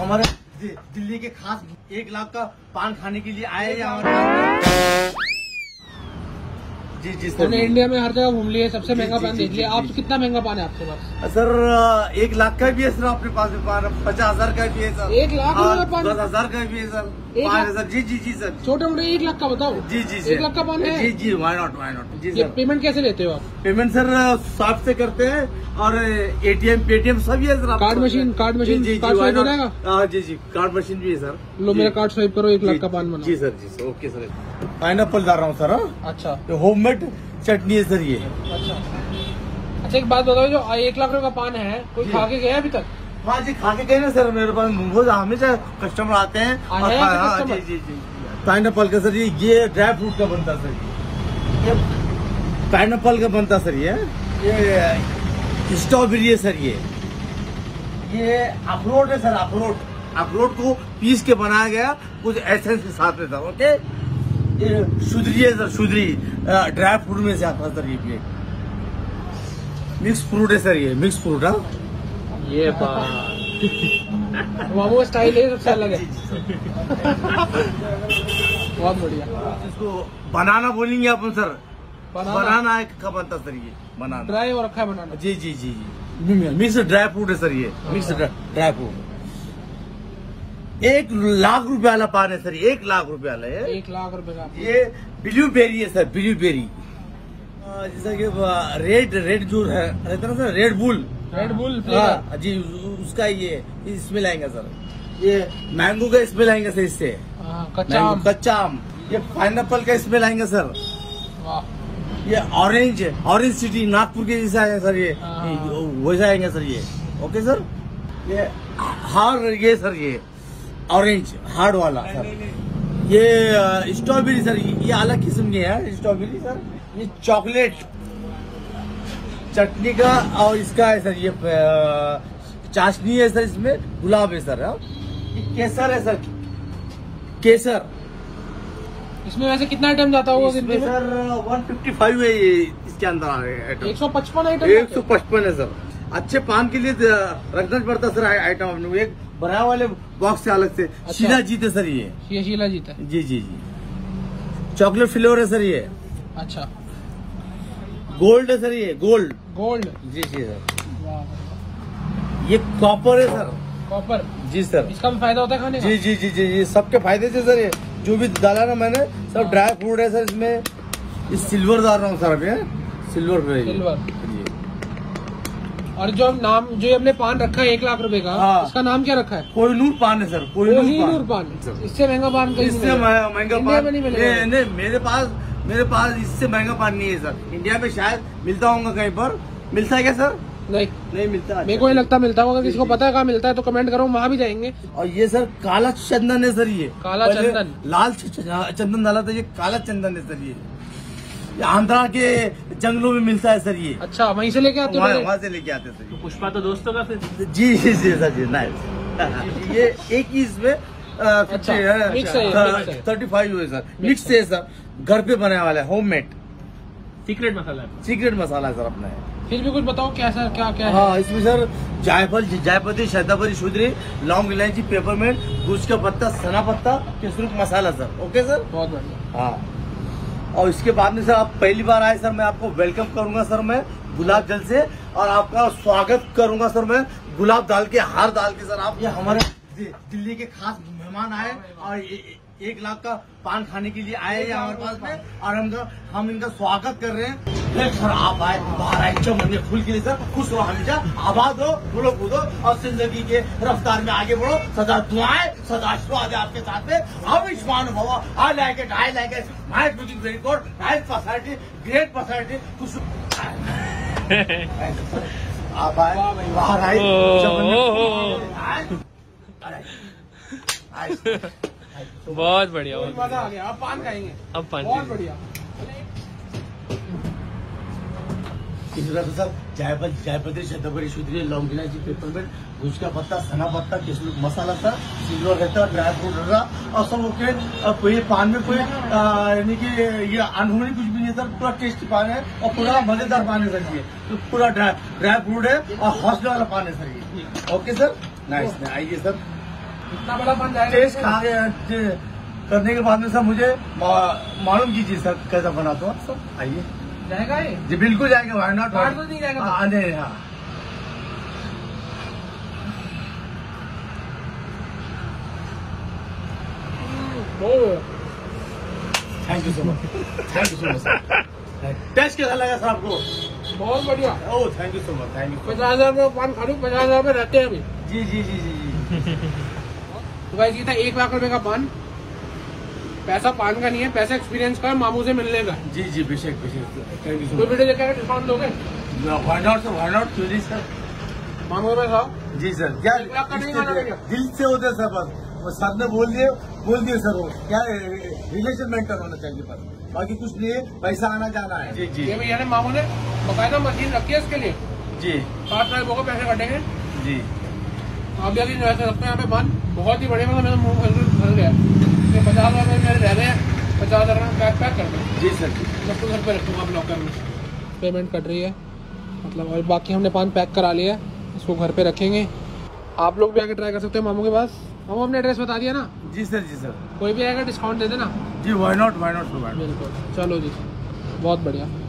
हमारे दिल्ली के खास 1 लाख का पान खाने के लिए आए हैं हमारे पास। जी हमने इंडिया में हर जगह घूम लिए, सबसे महंगा पान देख लिया। आप कितना महंगा पान है आपके पास? सर 1 लाख का भी है सर अपने पास में पान, 50,000 का भी है सर, 1 लाख का पान, 10,000 का भी है सर, 5,000। जी सर, छोटे मोटे 1 लाख का बताओ। जी 1 लाख का पान है। जी वाई नॉट जी सर। पेमेंट कैसे लेते हो आप? पेमेंट सर शॉप से करते हैं और ATM पेटीएम सभी है sir. Card machine card swipe हो जाएगा? जी कार्ड मशीन भी है सर। लो मेरा कार्ड स्वाइप करो, 1 लाख का पान बनाओ। जी सर ओके सर। पाइनएप्पल डाल रहा हूँ सर। अच्छा, होममेड चटनी है सर ये। अच्छा एक बात बताओ, जो 1 लाख रुपए का पान है कोई खा के गया अभी तक? हाँ जी खा के गए ना सर, मेरे पास रोज हमेशा कस्टमर आते हैं। जी पाइनएप्पल का सर ये ड्राई फ्रूट का बनता सर, ये पाइनएप्पल का बनता सर, ये स्ट्रॉबेरी है सर, ये अखरोट है सर, अखरोट को पीस के बनाया गया कुछ एसेंस के साथ में सर। ओके, ये शुद्री है सर, शुद्री ड्राई फ्रूट में से आता है सर। ये मिक्स फ्रूट है सर, ये मिक्स फ्रूट। ये मोमो स्टाइल है, सबसे अलग है। बहुत बढ़िया। इसको बनाना बोलेंगे अपन सर, बनाना का बनता सर, ये बनाना ड्राई हो रखा है बनाना। जी मिक्स ड्राई फ्रूट है सर, ये मिक्स ड्राई फ्रूट। 1 लाख रुपए वाला पान है सर, 1 लाख रुपए वाला है। 1 लाख रुपए का। ये ब्लूबेरी है सर, ब्लूबेरी। जैसा कि रेड जो है रहता है ना सर, रेड बुल जी, उसका ये इसमें लाएंगे सर। ये मैंगो का इसमें लाएंगे सर, इससे कच्चा आम। ये पाइनएप्पल का इसमें लाएंगे सर। ये ऑरेंज सिटी नागपुर के जैसा है सर, ये वैसा आएंगे सर ये। ओके सर, ये सर ये ऑरेंज हार्ड वाला सर। ये स्ट्रॉबेरी सर, ये अलग किस्म की है स्ट्रॉबेरी सर। ये चॉकलेट चटनी का और इसका है सर, ये चाशनी है सर, इसमें गुलाब है सर। ये केसर है सर, केसर। इसमें वैसे कितना आइटम जाता होगा? इसमें सर 155 है ये, इसके अंदर आ रहे आइटम। 155 आइटम, 155 है सर। अच्छे पान के लिए रखना पड़ता सर आइटम अपने को, एक बना वाले बॉक्स से अलग से। अच्छा। शीला जीत है सर, ये शीला जीत है। जी चॉकलेट फ्लेवर है सर ये। अच्छा, गोल्ड है सर, ये गोल्ड जी सर। ये कॉपर है सर, कॉपर जी सर। इसका भी फायदा होता है खाने का? जी सबके फायदे से सर। ये जो भी डाला ना मैंने सब ड्राई फ्रूट है सर इसमें। इस सिल्वर डाल रहा हूँ सर अभी, सिल्वर जी। और जो हमने पान रखा है 1 लाख रुपए का, इसका नाम क्या रखा है? कोहिनूर पान है सर, कोहिनूर पान। इससे महंगा पान कहीं इससे महंगा पान नहीं मेरे पास इससे महंगा पान नहीं है सर। इंडिया में शायद मिलता होगा, कहीं पर मिलता है क्या सर? नहीं मिलता। मेरे को नहीं लगता मिलता होगा। किसी को पता है कहाँ मिलता है तो कमेंट करो, वहाँ भी जाएंगे। और ये सर काला चंदन है सर, ये काला चंदन, लाल चंदन डाला था, ये काला चंदन है सर। ये आंध्रा के जंगलों में मिलता है सर ये। अच्छा, वहीं से लेके आते हैं? वहाँ से लेके आते सर। तो पुष्पा तो दोस्तों का फिर? जी सर जी, नाइस। ये एक ही इसमें 35 है सर, मिक्स है सर, घर पे बनाने वाला है, होममेड सीक्रेट मसाला है सर अपना है। फिर भी कुछ बताओ क्या सर, क्या है? हाँ, इसमें सर जायपत्री शतावरी शुद्री लौंग इलायची पेपरमेंट गुज का पत्ता सना पत्ता केसर मसाला सर। ओके सर, बहुत बढ़िया। हाँ, और इसके बाद में सर आप पहली बार आए सर, मैं आपको वेलकम करूंगा सर, मैं गुलाब जल से, और आपका स्वागत करूंगा सर मैं गुलाब डाल के, हार डाल के सर। आप ये हमारे दिल्ली के खास मेहमान आए और 1 लाख का पान खाने के लिए आए हैं हमारे पास में, और हम इनका स्वागत कर रहे हैं सर। आप आए, बाहर आए, चमन में फूल के लिए सर। खुश रहो, हमेशा आबाद हो, बोलो कूदो और जिंदगी के रफ्तार में आगे बढ़ो। सदा दुआएं, सदा आशीर्वाद है आपके साथ में। आयुष्मान भव। I like it, my music very good, nice personality, great personality. खुश आप आए, बाहर आए, बहुत बढ़िया, मजा आ गया। अब पान खाएंगे, अब पान बहुत बढ़िया। जायपत्री शतावरी शुद्री लौंग इलायची पेपरमेंट गुज का पत्ता सना पत्ता केसर मसाला सर, सिल्वर रहता है, ड्राई फ्रूट रहता और सब ओके। और ये पान में कोई यानी कि ये अनहोनी कुछ भी नहीं सर, पूरा टेस्टी पान है और पूरा मजेदार पान है सर। ये तो पूरा ड्राई फ्रूट है और हौसले वाला पान है सर ये। ओके सर, नाइस, आइए सर। इतना बड़ा पान जाएगा टेस्ट खा के करने के बाद में सर मुझे मालूम कीजिए सर कैसा बनाता हूँ सर। आइए जाएगा ये जी बिल्कुल जाएगा, वाई नॉट। काट तो नहीं जाएगा? हाँ नहीं, हाँ thank you so much, thank you so much sir. Taste कैसा लगा सर आपको? बहुत बढ़िया। Oh thank you so much, thank you. 50,000 का पान खा लूँ, 50,000 में रहते हैं अभी। जी जी जी जी जी। तो भाई ये था 1 लाख रुपए का पान। पैसा पान का नहीं है, पैसा एक्सपीरियंस का, मामू से मिलने का। जी जी बेशक बेशक, थैंक यू सो कोई मच। वीडियो देखेगा डिस्काउंट दोगे? Why not sir, why not, क्यों नहीं सर। मामू में खाओ। जी सर, क्या 1 लाख का नहीं खाना भैया। दिल से होते सर, बस वो सर ने बोल दिए सर, वो क्या रिलेशन मेंटेन होना चाहिए बस, बाकी कुछ नहीं है, पैसा आना जाना है। जी जी ये भैया ने मामू ने बकायदा मशीन रखी है इसके लिए। जी 7 लोगों को पैसे कटेंगे। जी। आप भी अभी जो है रखते हैं यहाँ पे पान, बहुत ही बढ़िया। मतलब मेरा मुंह भर गया। 50,000 रुपये मेरे रह रहे हैं, 50,000 में पैक कर दो। जी सर। मैं तो घर पे रखूँगा आप लॉकर में। पेमेंट कट रही है मतलब, और बाकी हमने पान पैक करा लिया है, इसको घर पे रखेंगे। आप लोग भी आके ट्राई कर सकते हो मामू के पास। मामू अपने एड्रेस बता दिया ना? जी सर, जी सर। कोई भी आएगा डिस्काउंट दे देना। जी why not, why not, why not. बिल्कुल, चलो जी, बहुत बढ़िया।